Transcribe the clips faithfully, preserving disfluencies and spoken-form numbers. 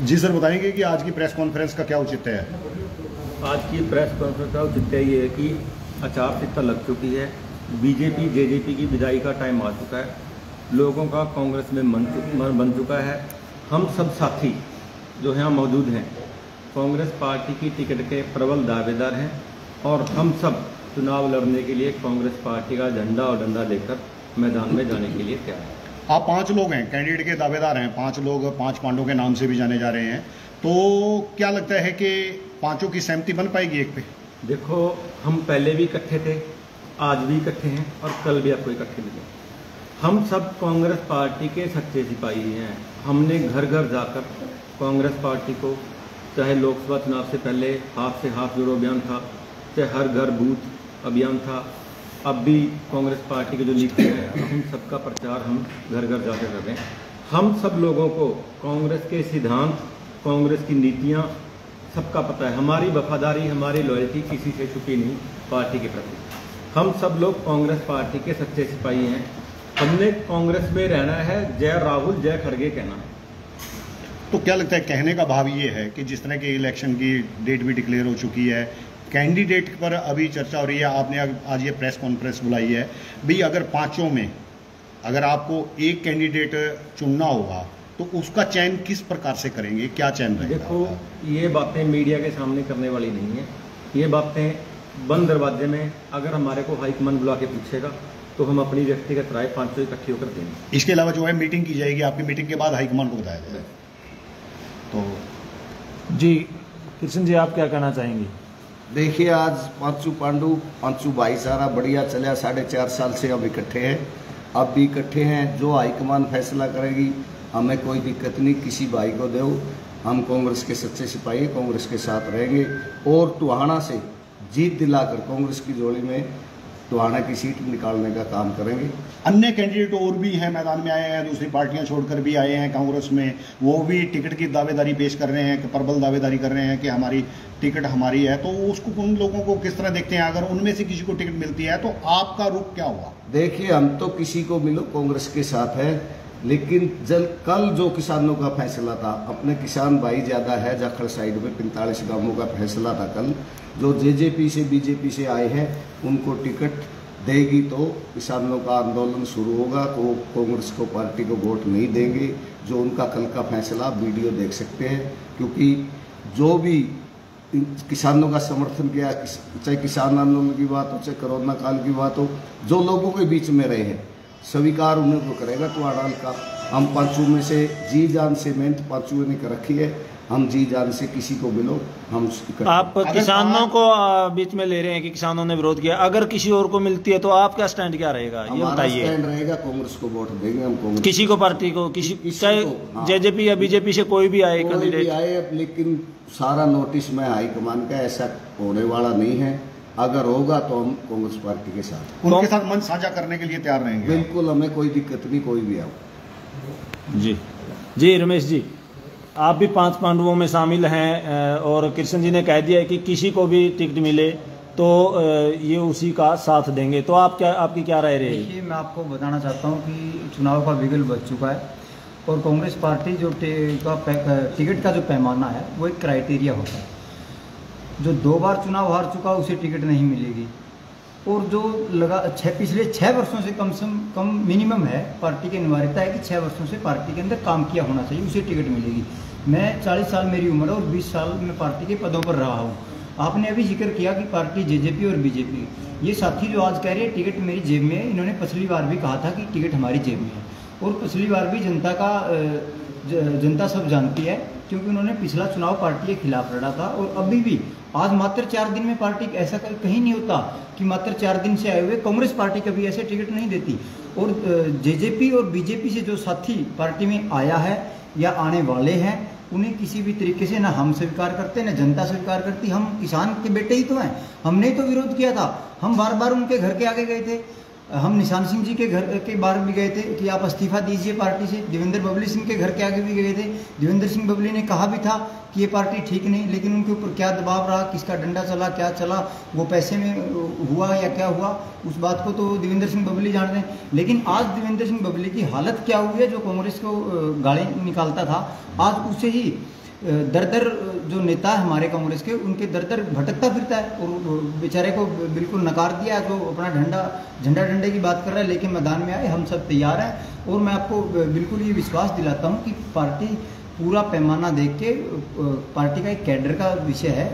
जी sir, बताएंगे कि आज की प्रेस कॉन्फ्रेंस का क्या औचित्य है? आज की प्रेस कॉन्फ्रेंस का औचित्य ये है कि आचार संहिता लग चुकी है, बीजेपी जेजेपी की विदाई का टाइम आ चुका है, लोगों का कांग्रेस में मन मन बन चुका है। हम सब साथी जो यहाँ मौजूद हैं कांग्रेस पार्टी की टिकट के प्रबल दावेदार हैं और हम सब चुनाव लड़ने के लिए कांग्रेस पार्टी का झंडा और डंडा लेकर मैदान में जाने के लिए तैयार हैं। आप पांच लोग हैं, कैंडिडेट के दावेदार हैं, पांच लोग पांच पांडवों के नाम से भी जाने जा रहे हैं, तो क्या लगता है कि पांचों की सहमति बन पाएगी एक पे? देखो, हम पहले भी इकट्ठे थे, आज भी इकट्ठे हैं और कल भी आपको इकट्ठे मिले। हम सब कांग्रेस पार्टी के सच्चे सिपाही हैं। हमने घर घर जाकर कांग्रेस पार्टी को, चाहे लोकसभा चुनाव से पहले हाथ से हाथ जोड़ो अभियान था, चाहे हर घर बूथ अभियान था, अब भी कांग्रेस पार्टी के जो लीडर हैं उन सबका प्रचार हम घर घर जाकर कर रहे हैं। हम सब लोगों को कांग्रेस के सिद्धांत, कांग्रेस की नीतियां सबका पता है। हमारी वफादारी, हमारी लॉयल्टी किसी से छुपी नहीं पार्टी के प्रति। हम सब लोग कांग्रेस पार्टी के सच्चे सिपाही हैं। हमने कांग्रेस में रहना है, जय राहुल जय खड़गे कहना है। तो क्या लगता है, कहने का भाव ये है कि जिस तरह की इलेक्शन की डेट भी डिक्लेयर हो चुकी है, कैंडिडेट पर अभी चर्चा हो रही है, आपने आज ये प्रेस कॉन्फ्रेंस बुलाई है भाई, अगर पांचों में अगर आपको एक कैंडिडेट चुनना होगा तो उसका चयन किस प्रकार से करेंगे, क्या चयन रहेगा? देखो, ये बातें मीडिया के सामने करने वाली नहीं है। ये बातें बंद दरवाजे में अगर हमारे को हाईकमान बुला के पूछेगा तो हम अपनी व्यक्तिगत राय पांचों इकट्ठी होकर देंगे। इसके अलावा जो है मीटिंग की जाएगी, आपकी मीटिंग के बाद हाईकमान को बताया जाएगा। तो जी कृष्ण जी, आप क्या कहना चाहेंगे? देखिए, आज पांचू पांडु पांचू भाईचारा बढ़िया चला, साढ़े चार साल से अब इकट्ठे हैं, अब भी इकट्ठे हैं। जो हाईकमान फैसला करेगी हमें कोई दिक्कत नहीं, किसी भाई को दो। हम कांग्रेस के सच्चे सिपाही कांग्रेस के साथ रहेंगे और टोहाना से जीत दिलाकर कांग्रेस की जोड़ी में टोहाना की सीट निकालने का काम करेंगे। अन्य कैंडिडेट और भी हैं, मैदान में आए हैं, दूसरी पार्टियां छोड़कर भी आए हैं कांग्रेस में, वो भी टिकट की दावेदारी पेश कर रहे हैं, कि प्रबल दावेदारी कर रहे हैं कि हमारी टिकट हमारी है। तो उसको उन लोगों को किस तरह देखते हैं? अगर उनमें से किसी को टिकट मिलती है तो आपका रुख क्या हुआ? देखिए, हम तो किसी को मिलो कांग्रेस के साथ है, लेकिन जल कल जो किसानों का फैसला था, अपने किसान भाई ज्यादा है जाखड़ साइड में पैंतालीस गांवों का फैसला था कल, जो जेजेपी से बीजेपी से आए हैं उनको टिकट देगी तो किसानों का आंदोलन शुरू होगा। तो कांग्रेस को पार्टी को वोट नहीं देंगे। जो उनका कल का फैसला वीडियो देख सकते हैं, क्योंकि जो भी किसानों का समर्थन किया, चाहे किसान आंदोलन की बात हो, चाहे कोरोना काल की बात हो, जो लोगों के बीच में रहे हैं स्वीकार उन्हें को करेगा। तो अड़ाल का हम पांचों में से जी जान से मेहनत पांचों ने कर रखी है, हम जी जान से किसी को मिलो हम। आप किसानों को बीच में ले रहे हैं कि किसानों ने विरोध किया, अगर किसी और को मिलती है तो आपका स्टैंड क्या रहेगा, ये बताइए? स्टैंड रहेगा कांग्रेस को वोट देंगे हम। कांग्रेस किसी को, पार्टी को, किसी, चाहे जेजेपी या बीजेपी से कोई भी आए कैंडिडेट आए, लेकिन सारा नोटिस में हाईकमान का, ऐसा होने वाला नहीं है। अगर होगा तो हम कांग्रेस पार्टी के साथ उनके साथ मन साझा करने के लिए तैयार रहेंगे। बिल्कुल, हमें कोई दिक्कत नहीं, कोई भी आओ। जी जी रमेश जी, आप भी पांच पांडवों में शामिल हैं और कृष्ण जी ने कह दिया है कि किसी को भी टिकट मिले तो ये उसी का साथ देंगे, तो आप क्या, आपकी क्या राय रहेगी? देखिए, मैं आपको बताना चाहता हूँ कि चुनाव का बिगुल बज चुका है और कांग्रेस पार्टी जो टिकट का जो पैमाना है वो एक क्राइटेरिया होता है। जो दो बार चुनाव हार चुका उसे टिकट नहीं मिलेगी, और जो लगा छः पिछले छः वर्षों से कम से कम मिनिमम है, पार्टी की अनिवार्यता है कि छः वर्षों से पार्टी के अंदर काम किया होना चाहिए, उसे टिकट मिलेगी। मैं चालीस साल मेरी उम्र है और बीस साल में पार्टी के पदों पर रहा हूँ। आपने अभी जिक्र किया कि पार्टी जेजेपी और बीजेपी, ये साथी जो आज कह रहे हैं टिकट मेरी जेब में है, इन्होंने पिछली बार भी कहा था कि टिकट हमारी जेब में है, और पिछली बार भी जनता का जनता सब जानती है, क्योंकि उन्होंने पिछला चुनाव पार्टी के खिलाफ लड़ा था। और अभी भी आज मात्र चार दिन में पार्टी, ऐसा कहीं नहीं होता कि मात्र चार दिन से आए हुए कांग्रेस पार्टी कभी ऐसे टिकट नहीं देती। और जेजेपी और बीजेपी से जो साथी पार्टी में आया है या आने वाले हैं, उन्हें किसी भी तरीके से ना हम स्वीकार करते ना जनता स्वीकार करती। हम किसान के बेटे ही तो हैं, हमने तो विरोध किया था, हम बार बार उनके घर के आगे गए थे, हम निशान सिंह जी के घर के बाहर भी गए थे कि आप इस्तीफा दीजिए पार्टी से। देवेंद्र बबली सिंह के घर के आगे भी गए थे, देवेंद्र सिंह बबली ने कहा भी था कि ये पार्टी ठीक नहीं, लेकिन उनके ऊपर क्या दबाव रहा, किसका डंडा चला, क्या चला, वो पैसे में हुआ या क्या हुआ, उस बात को तो देवेंद्र सिंह बबली जानते हैं। लेकिन आज देवेंद्र सिंह बबली की हालत क्या हुई है, जो कांग्रेस को गाली निकालता था, आज उसे ही दर दर जो नेता है हमारे कांग्रेस के, उनके दर दर भटकता फिरता है और बेचारे को बिल्कुल नकार दिया है। जो अपना झंडा झंडा डंडे की बात कर रहा है, लेकिन मैदान में आए, हम सब तैयार हैं। और मैं आपको बिल्कुल ये विश्वास दिलाता हूँ कि पार्टी पूरा पैमाना देख के, पार्टी का एक कैडर का विषय है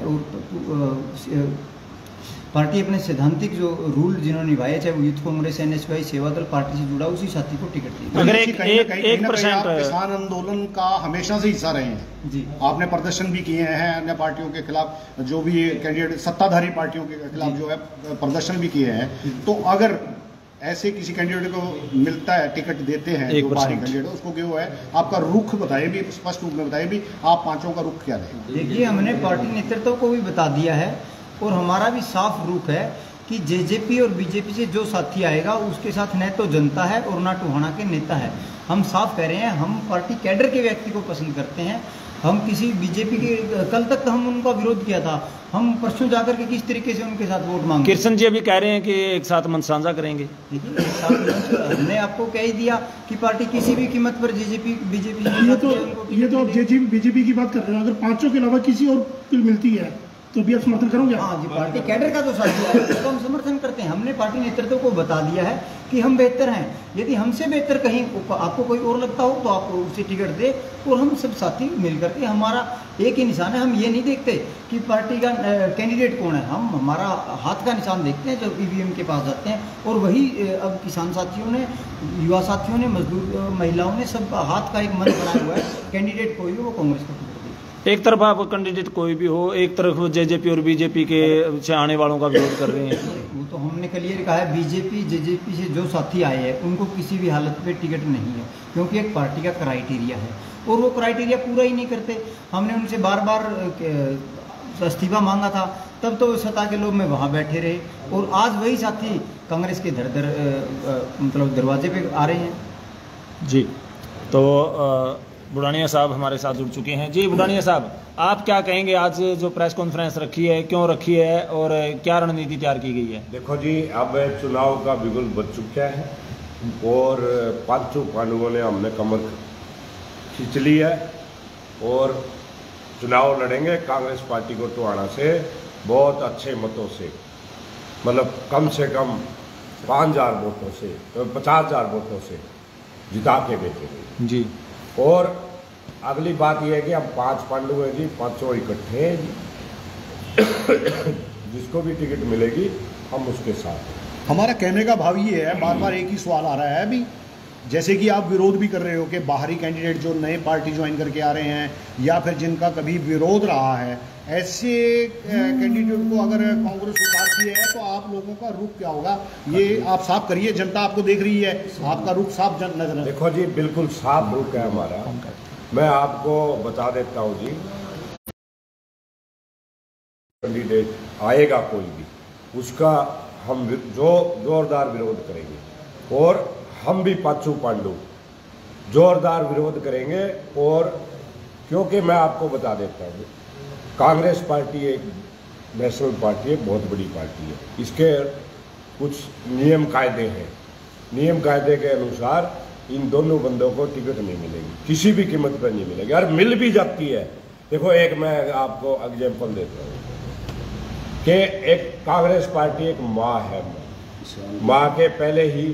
और पार्टी अपने सैद्धांतिक जो रूल जिन्होंने निभाए, चाहे वो यूथ कांग्रेस, एनएसवाई, सेवा दल, पार्टी से जुड़ा, उसी साथी को टिकट दी। अगर एक एक एक परसेंट किसान आंदोलन का हमेशा से हिस्सा रहे हैं जी, आपने प्रदर्शन भी किए हैं अन्य पार्टियों के खिलाफ, जो भी कैंडिडेट सत्ताधारी पार्टियों के खिलाफ जो है प्रदर्शन भी किए हैं। तो अगर ऐसे किसी कैंडिडेट को मिलता है, टिकट देते हैं जो बाहरी कैंडिडेट, उसको क्यों है, आपका रुख बताइए भी, स्पष्ट रूप में बताइए भी, आप पांचों का रुख क्या है? देखिए, हमने पार्टी नेतृत्व को भी बता दिया है और हमारा भी साफ रुख है कि जेजेपी और बीजेपी से जो साथी आएगा उसके साथ न तो जनता है और ना टोहाना के नेता है। हम साफ कह रहे हैं, हम पार्टी कैडर के व्यक्ति को पसंद करते हैं। हम किसी बीजेपी के, कल तक तो हम उनका विरोध किया था, हम परसों जाकर के किस तरीके से उनके साथ वोट मांगे। कृष्ण जी अभी कह रहे हैं कि एक साथ मंच साझा करेंगे। देखिए, एक साथ हमने आपको कह ही दिया कि पार्टी किसी भी कीमत पर जेजेपी बीजेपी ये तो ये तो जेजेपी बीजेपी की बात कर रहे हैं। अगर पांचों के अलावा किसी और को मिलती है तो भी आप समर्थन करोगे? हाँ जी, पार्टी कैडर का जो साथी है उसको हम समर्थन करते हैं। हमने पार्टी नेतृत्व को बता दिया है कि हम बेहतर हैं। यदि हमसे बेहतर कहीं आपको कोई और लगता हो तो आप उसे टिकट दे, और हम सब साथी मिलकर के, हमारा एक ही निशान है। हम ये नहीं देखते कि पार्टी का कैंडिडेट कौन है, हम हमारा हाथ का निशान देखते हैं जब ईवीएम के पास जाते हैं। और वही अब किसान साथियों ने, युवा साथियों ने, मजदूर महिलाओं ने सब हाथ का एक मन बनाया हुआ है, कैंडिडेट कोई हो वो कांग्रेस को। एक तरफ आप कैंडिडेट कोई भी हो, एक तरफ जेजेपी और बीजेपी के से आने वालों का विरोध कर रहे हैं। वो तो हमने क्लियर कहा है, बीजेपी जेजेपी से जो साथी आए हैं उनको किसी भी हालत पे टिकट नहीं है, क्योंकि एक पार्टी का क्राइटेरिया है और वो क्राइटेरिया पूरा ही नहीं करते। हमने उनसे बार बार इस्तीफा मांगा था, तब तो सत्ता के लोग में वहाँ बैठे रहे, और आज वही साथी कांग्रेस के दर दर मतलब दरवाजे पे आ रहे हैं। जी, तो बुढ़ानिया साहब हमारे साथ जुड़ चुके हैं। जी बुढ़ानिया साहब, आप क्या कहेंगे, आज जो प्रेस कॉन्फ्रेंस रखी है, क्यों रखी है और क्या रणनीति तैयार की गई है? देखो जी, अब चुनाव का बिगुल बच चुका है और पांचों पांडवों ने हमने कमर खींच ली है और चुनाव लड़ेंगे कांग्रेस पार्टी को टोहाना से बहुत अच्छे मतों से, मतलब कम से कम पाँच हजार वोटों से, पचास हजार वोटों से जिता के बेचेंगे जी। और अगली बात यह है कि हम पांच पांडव हैं जी, पांचों इकट्ठे हैं जी। जिसको भी टिकट मिलेगी हम उसके साथ। हमारा कहने का भाव ये है, बार बार एक ही सवाल आ रहा है अभी, जैसे कि आप विरोध भी कर रहे हो कि बाहरी कैंडिडेट जो नए पार्टी ज्वाइन करके आ रहे हैं या फिर जिनका कभी विरोध रहा है, ऐसे कैंडिडेट को अगर कांग्रेस उतारती है तो आप लोगों का रुख क्या होगा, ये आप साफ करिए। जनता आपको देख रही है, आपका रुख साफ नजर है। देखो जी, बिल्कुल साफ रुख है हमारा। मैं आपको बता देता हूँ जी, कैंडिडेट आएगा कोई भी, उसका हम जो जोरदार विरोध करेंगे और हम भी पांचों पांडु जोरदार विरोध करेंगे। और क्योंकि मैं आपको बता देता हूँ, कांग्रेस पार्टी एक नेशनल पार्टी है, बहुत बड़ी पार्टी है, इसके कुछ नियम कायदे हैं। नियम कायदे के अनुसार इन दोनों बंदों को टिकट नहीं मिलेगी, किसी भी कीमत पर नहीं मिलेगी। और मिल भी जाती है, देखो एक मैं आपको एग्जाम्पल देता हूँ कि एक कांग्रेस पार्टी एक माँ है, माँ के पहले ही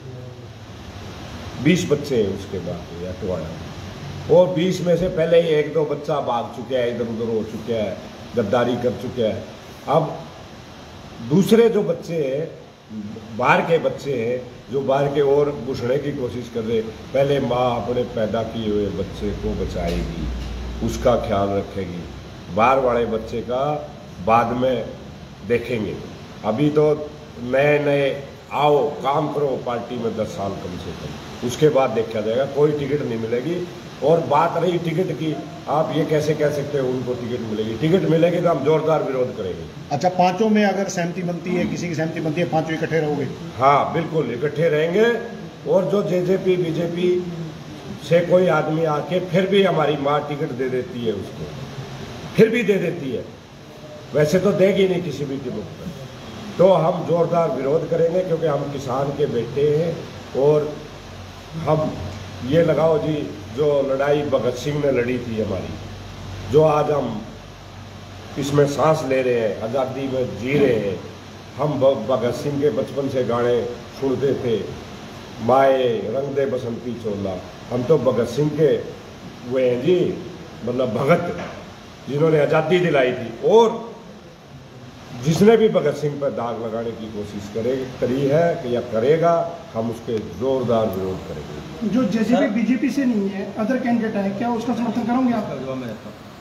बीस बच्चे हैं उसके बाद या टोहाना, और बीस में से पहले ही एक दो बच्चा भाग चुका है, इधर उधर हो चुका है, गद्दारी कर चुका है। अब दूसरे जो बच्चे हैं, बाहर के बच्चे हैं, जो बाहर के और घुसने की कोशिश कर रहे, पहले माँ अपने पैदा किए हुए बच्चे को बचाएगी, उसका ख्याल रखेगी, बाहर वाले बच्चे का बाद में देखेंगे। अभी तो नए नए आओ काम करो पार्टी में दस साल कम से कम, उसके बाद देखा जाएगा, कोई टिकट नहीं मिलेगी। और बात रही टिकट की, आप ये कैसे कह सकते हो उनको टिकट मिलेगी? टिकट मिलेगी तो हम जोरदार विरोध करेंगे। अच्छा, पांचों में अगर सहमति बनती है, किसी की सहमति बनती है, पांचों इकट्ठे रहोगे? हाँ बिल्कुल इकट्ठे रहेंगे। और जो जेजेपी बीजेपी से कोई आदमी आके फिर भी हमारी माँ टिकट दे देती है उसको, फिर भी दे देती है, वैसे तो देगी नहीं किसी भी कीमत पर, तो हम जोरदार विरोध करेंगे, क्योंकि हम किसान के बेटे हैं। और हम ये लगाओ जी, जो लड़ाई भगत सिंह ने लड़ी थी हमारी, जो आज हम इसमें सांस ले रहे हैं, आज़ादी में जी रहे हैं। हम भगत सिंह के बचपन से गाने सुनते थे, माए रंग दे बसंती चोला। हम तो भगत सिंह के हुए हैं जी, मतलब भगत जिन्होंने आज़ादी दिलाई थी। और जिसने भी भगत सिंह पर दाग लगाने की कोशिश करे करी है कि या करेगा, हम उसके जोरदार विरोध करेंगे। जो जेजेपी बीजेपी से नहीं है, अदर कैंडिडेट है, क्या उसका समर्थन करोगे आप? जवाब मैं देता हूं।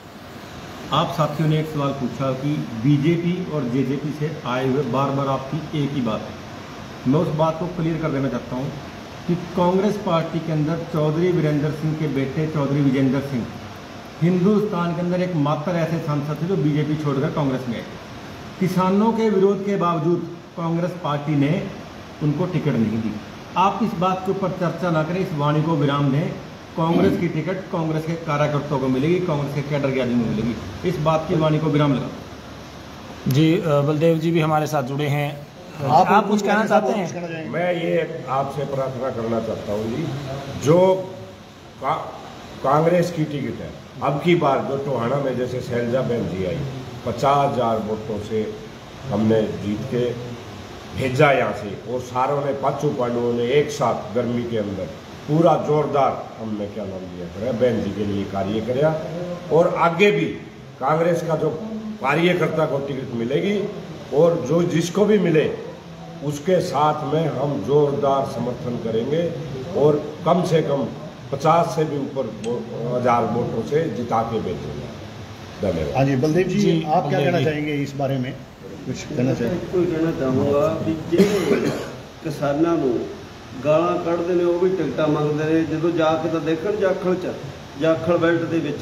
आप साथियों ने एक सवाल पूछा कि बीजेपी और जेजेपी से आए हुए बार बार आपकी एक ही बात है। मैं उस बात को क्लियर कर देना चाहता हूँ कि कांग्रेस पार्टी के अंदर चौधरी वीरेंद्र सिंह के बेटे चौधरी विजेंद्र सिंह हिंदुस्तान के अंदर एक मात्र ऐसे सांसद थे जो बीजेपी छोड़कर कांग्रेस में आए। किसानों के विरोध के बावजूद कांग्रेस पार्टी ने उनको टिकट नहीं दी। आप इस बात के ऊपर चर्चा ना करें, इस वाणी को विराम दें। कांग्रेस की टिकट कांग्रेस के कार्यकर्ताओं को मिलेगी, कांग्रेस के कैडर के आदमी को मिलेगी। इस बात की वाणी को विराम लगा। जी बलदेव जी भी हमारे साथ जुड़े हैं, आप, आप कुछ कहना चाहते हैं? मैं ये आपसे प्रार्थना करना चाहता हूँ जी, जो का, कांग्रेस की टिकट है, अब की बार जो टोहाना में जैसे शैलजा बहन जी आई, पचास हजार वोटों से हमने जीत के भेजा यहाँ से, और सारों ने पांचों पांडवों ने एक साथ गर्मी के अंदर पूरा जोरदार हमने क्या नाम दिया करा बहन जी के लिए कार्य कराया। और आगे भी कांग्रेस का जो कार्यकर्ता को टिकट मिलेगी और जो जिसको भी मिले उसके साथ में हम जोरदार समर्थन करेंगे और कम से कम पचास से भी ऊपर हजार वोटों से जिता के भेजेंगे। धन्यवाद। हाँ जी बलदेव जी, जी आप क्या बलदेव कहना जी। चाहेंगे इस बारे में? कुछ कहना चाहेंगे? ਕੋਈ ਕਹਿਣਾ ਚਾਹੂੰਗਾ ਵੀ ਜਿਹੜੇ ਕਿਸਾਨਾਂ ਨੂੰ ਗਾਲਾਂ ਕੱਢਦੇ ਨੇ ਉਹ ਵੀ ਟਿਕਟਾਂ ਮੰਗਦੇ ਨੇ, ਜਦੋਂ ਜਾ ਕੇ ਤਾਂ ਦੇਖਣ ਜਾਖਲ ਚ ਜਾਖਲ ਬੈਲਟ ਦੇ ਵਿੱਚ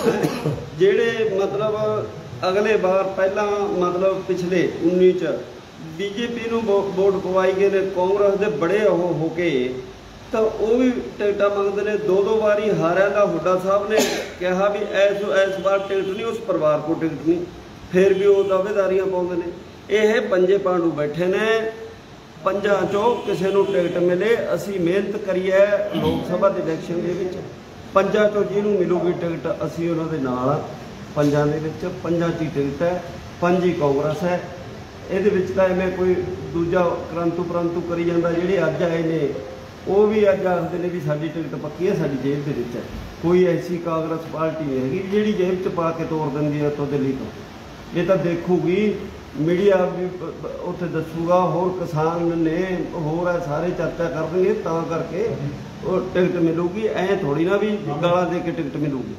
ਜਿਹੜੇ ਮਤਲਬ ਅਗਲੇ ਵਾਰ ਪਹਿਲਾਂ ਮਤਲਬ ਪਿਛਲੇ ਉੱਨੀ ਚ ਬੀਜੇਪੀ ਨੂੰ ਵੋਟ ਪਵਾਈ ਗਏ ਨੇ, ਕਾਂਗਰਸ ਦੇ ਬੜੇ ਉਹ ਹੋ ਕੇ ਤਾਂ ਉਹ ਵੀ ਟਿਕਟਾਂ ਮੰਗਦੇ ਨੇ। ਦੋ ਦੋ ਵਾਰੀ ਹਾਰਿਆ ਦਾ ਹੁੱਡਾ ਸਾਹਿਬ ਨੇ ਕਿਹਾ ਵੀ ਐਸ ਇਸ ਵਾਰ ਟਿਕਟ ਨਹੀਂ, ਉਸ ਪਰਿਵਾਰ ਕੋਲ ਟਿਕਟ ਨਹੀਂ, ਫਿਰ ਵੀ ਉਹ ਦਾਅਵੇਦਾਰੀਆਂ ਪਾਉਂਦੇ ਨੇ। ਇਹ ਪੰਜੇ ਪਾਂਡੂ ਬੈਠੇ ਨੇ, ਪੰਜਾਂ ਚੋਂ ਕਿਸੇ ਨੂੰ ਟਿਕਟ ਮਿਲੇ। ਅਸੀਂ ਮਿਹਨਤ ਕਰੀਏ ਲੋਕ ਸਭਾ ਦੇ ਇਲੈਕਸ਼ਨ ਦੇ ਵਿੱਚ, ਪੰਜਾਂ ਚੋਂ ਜਿਹਨੂੰ ਮਿਲੂਗੀ ਟਿਕਟ ਅਸੀਂ ਉਹਨਾਂ ਦੇ ਨਾਲ ਆ। ਪੰਜਾਂ ਦੇ ਵਿੱਚ ਪੰਜਾਂ 'ਚ ਹੀ ਟਿਕਟ ਹੈ, ਪੰਜ ਹੀ ਕਾਂਗਰਸ ਹੈ। ਇਹਦੇ ਵਿੱਚ ਤਾਂ ਐਵੇਂ ਕੋਈ ਦੂਜਾ ਕਰੰਤੂ ਪਰੰਤੂ ਕਰੀ ਜਾਂਦਾ। ਜਿਹੜੇ ਅੱਜ ਆਏ ਨੇ ਉਹ ਵੀ ਅੱਜ ਆਖਦੇ ਨੇ ਵੀ ਸਾਡੀ ਟਿਕਟ ਪੱਕੀ ਹੈ, ਸਾਡੀ ਜੇਬ ਦੇ ਵਿੱਚ ਹੈ। ਕੋਈ ਐਸੀ ਕਾਂਗਰਸ ਪਾਰਟੀ ਨਹੀਂ ਹੈਗੀ ਜਿਹੜੀ ਜੇਬ 'ਚ ਪਾ ਕੇ ਤੋੜ ਦਿੰਦੀ ਹੈ ਤੋਂ ਦਿੱਲੀ ਤੋਂ। ਇਹ ਤਾਂ ਦੇਖੂਗੀ ਮੀਡੀਆ ਵੀ ਉੱਥੇ ਦੱਸੂਗਾ, ਹੋਰ ਕਿਸਾਨ ਨੇ ਹੋਰ ਹੈ ਸਾਰੇ ਚਰਚਾ ਕਰਨਗੇ, ਤਾਂ ਕਰਕੇ ਉਹ ਟਿਕਟ ਮਿਲੂਗੀ। ਐਂ ਥੋੜੀ ਨਾ ਵੀ ਗਾਲਾਂ ਦੇ ਕੇ ਟਿਕਟ ਮਿਲੂਗੀ।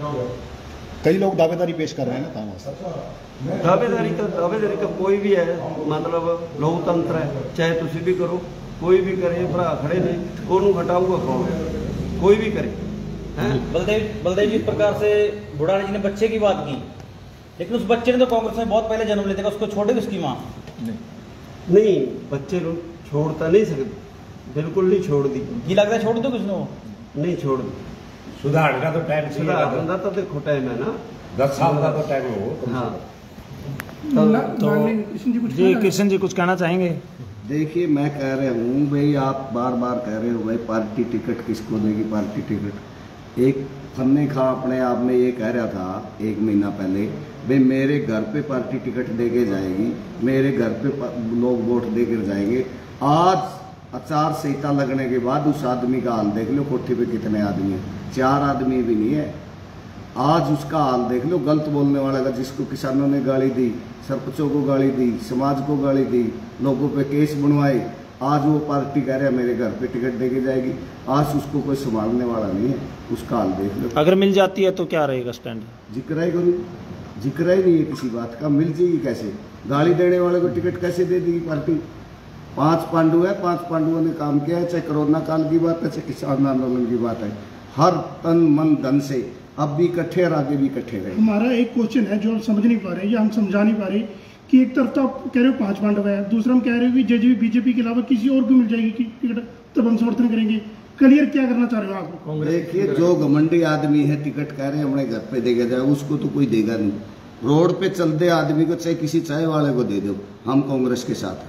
कई लोग दावेदारी पेश कर रहे हैं ना ताना। दावेदारी का दावेदारी का कोई भी है, मतलब लोकतंत्र है, चाहे तुसी भी करो, कोई भी करे, भरा खड़े ने, ਉਹਨੂੰ हटाऊगा कौन? कोई भी करे। बलदेव बलदेव जी, इस प्रकार से बुढ़ानी जी ने बच्चे की बात की, लेकिन उस बच्चे ने तो कांग्रेस में बहुत पहले जन्म लेते, उसको छोड़ेगी उसकी माँ? नहीं नहीं, बच्चे को छोड़ता नहीं सकती, बिल्कुल नहीं छोड़ दी। ये लगता है छोड़ दो किसने? नहीं छोड़ दी। सुधार का तो टाइम सुधार का तो देखो टाइम है ना, दस साल का तो टाइम हो। हाँ। तो तो कृष्ण जी कुछ जी कृष्ण जी कुछ कहना चाहेंगे? देखिए, मैं कह रहा हूँ भाई, आप बार बार कह रहे हो भाई पार्टी टिकट किसको देगी, पार्टी टिकट। एक फन्ने खां अपने आप में ये कह रहा था एक महीना पहले, भाई मेरे घर पे पार्टी टिकट दे के जाएगी, मेरे घर पे लोग वोट दे कर जाएंगे। आज आचार संहिता लगने के बाद उस आदमी का हाल देख लो, कोठी पे कितने आदमी हैं, चार आदमी भी नहीं है। आज उसका हाल देख लो, गलत बोलने वाला का, जिसको किसानों ने गाली दी, सरपंचों को गाली दी, समाज को गाली दी, लोगों पे केस बनवाए, आज वो पार्टी कह रहा है मेरे घर पे टिकट दे के जाएगी। आज उसको कोई संभालने वाला नहीं है, उसका हाल देख लो। अगर मिल जाती है तो क्या रहेगा स्टैंड? जिक्र ही करूँ, जिक्र ही नहीं है किसी बात का। मिल जाएगी कैसे? गाली देने वाले को टिकट कैसे दे देगी पार्टी? पांच पांडु है, पांच पांडुओं ने काम किया है, चाहे कोरोना काल की बात है, चाहे किसान आंदोलन की बात है, हर तन मन धन से अब भी इकट्ठे और आगे भी इकट्ठे रहे। हमारा एक क्वेश्चन है जो हम समझ नहीं पा रहे या हम समझा नहीं पा रहे कि एक तरफ तो आप कह रहे हो पांच पांडव है, दूसरा हम कह रहे हो कि जेजेपी बीजेपी के अलावा किसी और को मिल जाएगी कि टिकट, तब हम समर्थन करेंगे। क्लियर क्या करना चाह रहे हो आप? देखिए, जो घमंडी आदमी है टिकट कह रहे हैं हमारे घर पे देगा जाए, उसको तो कोई देगा नहीं। रोड पे चलते आदमी को चाहे किसी चाय वाले को दे दो, हम कांग्रेस के साथ हैं।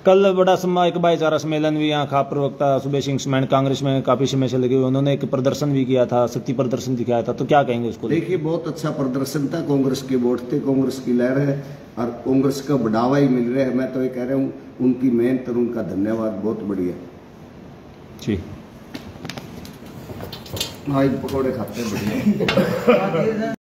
कल बड़ा सामाजिक भाईचारा सम्मेलन भी यहाँ खाप प्रवक्ता सुबह सिंह सुमैन कांग्रेस में काफी समय से लगे हुए, उन्होंने एक प्रदर्शन भी किया था, शक्ति प्रदर्शन दिखाया था, तो क्या कहेंगे उसको? देखिए बहुत अच्छा प्रदर्शन था, कांग्रेस के वोट थे, कांग्रेस की लहर है और कांग्रेस का बढ़ावा ही मिल रहा है। मैं तो ये कह रहा हूँ उनकी मेहनत और उनका धन्यवाद, बहुत बढ़िया। जी हाँ पकौड़े खाते हैं बढ़िया।